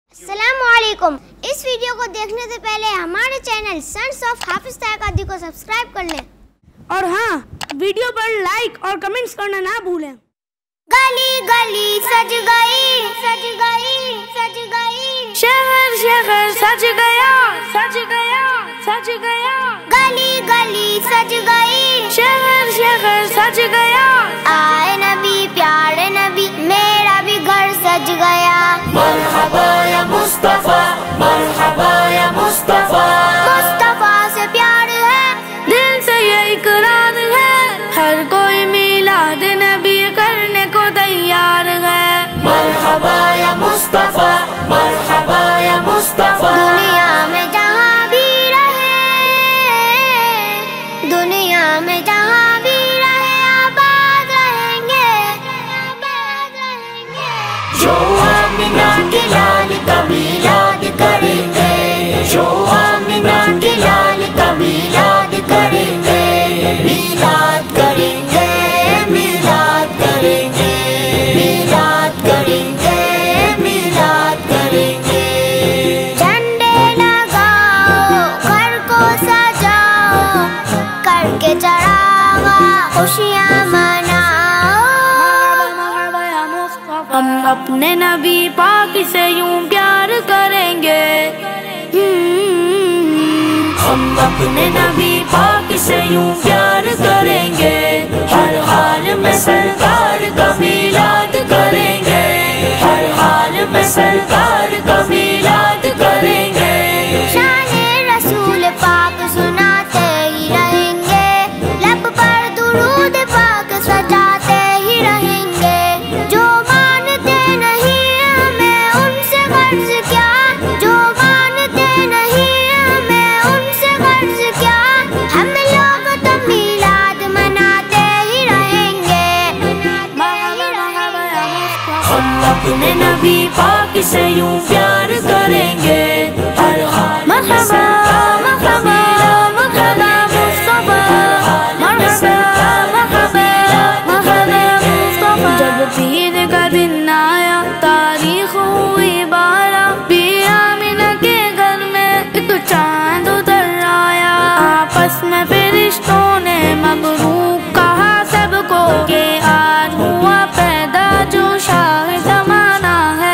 السلام علیکم. اس ویڈیو کو دیکھنے سے پہلے ہمارے چینل سنس آف حافظ طاہر قادری کو سبسکرائب کر لیں اور ہاں ویڈیو پر لائک اور کمنٹس کرنا نہ بھولیں. گلی گلی سج گئی سج گئی سج گئی شہر شہر سج گیا سج گیا سج گیا گلی گلی سج گئی شہر شہر سج گیا آئے نبی پیارے نبی میرا بھی گھر سج گیا. مرحبا یا مصطفیٰ مرحبا یا مصطفیٰ مصطفیٰ سے پیار ہے دل سے یہ اقرار ہے ہر کوئی میلاد نبی کرنے کو تیار ہے. مرحبا یا مصطفیٰ مرحبا یا مصطفیٰ دنیا میں جہاں بھی رہے دنیا میں جہاں بھی رہے آباد رہیں گے آباد رہیں گے. جو آمنہ کے لال کا میلاد کریں گے جو آمنہ کے لال کا میلاد کریں گے میلاد کریں گے میلاد کریں گے میلاد کریں گے میلاد کریں گے. جھنڈے لگاؤ گھر کو سجاؤ کر کے چراغا خوشیاں مناؤ. ہم اپنے نبی پاک سے یوں پیار کریں گے ہم اپنے نبی پاک سے یوں پیار کریں گے ہر حال میں سرکار کا میلاد کریں گے ہر حال میں سرکار کا میلاد کریں گے. شان رسول پاک سناتے ہی رہیں گے لب پر درود پاک سجاتے ہی رہیں گے. جو مانتے نہیں ہمیں ان سے غرض کیا جو مانتے نہیں ہمیں ان سے غرض کیا ہم لوگ تو میلاد مناتے ہی رہیں گے. ہم اپنے نبی پاک سے یوں پیار کریں گے ہر حال میں مرحبا سرکار کا میلاد کریں گے ہر حال میں سرکار کا میلاد کریں گے. جب پیر کا دن آیا تاریخ ہوئی بارہ پیر آمینہ کے گھر میں ایک چاند اتر آیا. آپس میں فرشتوں نے مبروک کہا سب کو کہ آج ہوا پیدا جو شاہ زمانہ ہے.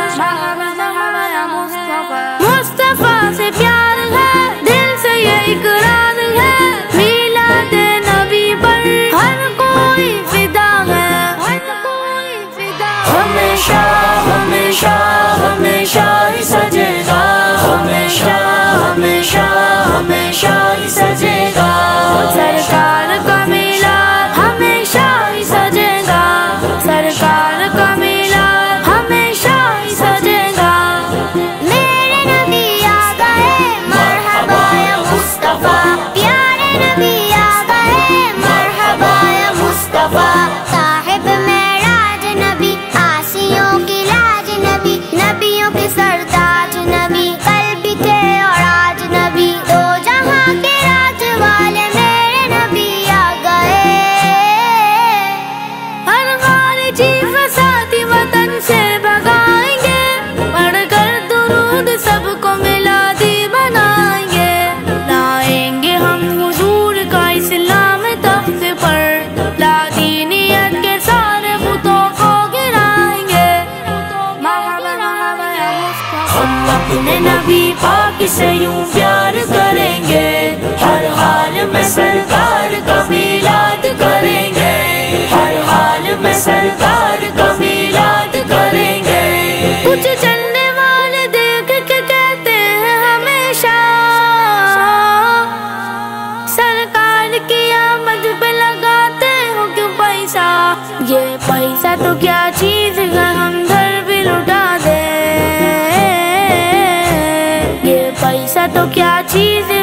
مصطفیٰ سے پیار ہے دل سے یہ اقرار ہے میلاد نبی پر ہر کوئی فدا ہے ہر کوئی فدا ہے. ہمیشہ ہمیشہ ہمیشہ ہی سجے گا ہمیشہ ہمیشہ ہمیشہ ہی سجے گا. سرکار کا میلاد ہمیشہ ہی سجے گا سرکار کا میلاد ہمیشہ ہی سجے گا. میرے نبی آ گئے مرحبا یا مصطفیٰ پیارے نبی آ گئے مرحبا یا مصطفیٰ. صاحب معراج نبی آسیوں کی لاج نبی نبیوں کے سرداج نبی کل بھی تھے اور آج نبی دو جہاں کے راج والے میرے نبی آ گئے. ہر خارجی فسادی وطن سے بھگائیں گے پڑھ کر درود سب کو میلادی بنائیں گے. لائیں گے ہم حضور کا اسلام تخت پر لا دینیت کے سارے بتوں کو گرائیں گے. ہم اپنے نبی پاک سے یوں پیار کریں گے ہر حال میں سرکار کا میلاد کریں گے ہر حال میں سرکار کا میلاد کریں گے. کچھ چلنے والے دیکھ کے کہتے ہیں ہمیشہ سرکار کی آمد پہ لگاتے ہو کیوں پیسہ. یہ پیسہ تو کیا چیز ہے ہم گھر بھی لٹا دیں یہ پیسہ تو کیا چیز